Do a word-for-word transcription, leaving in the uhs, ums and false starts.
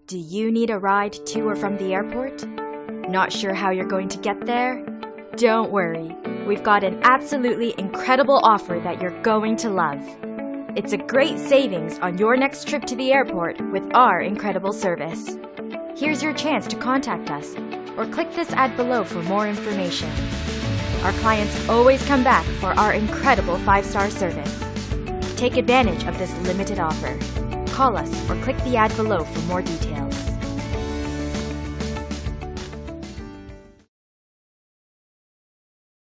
Do you need a ride to or from the airport? Not sure how you're going to get there? Don't worry, we've got an absolutely incredible offer that you're going to love. It's a great savings on your next trip to the airport with our incredible service. Here's your chance to contact us, or click this ad below for more information. Our clients always come back for our incredible five-star service. Take advantage of this limited offer. Call us or click the ad below for more details.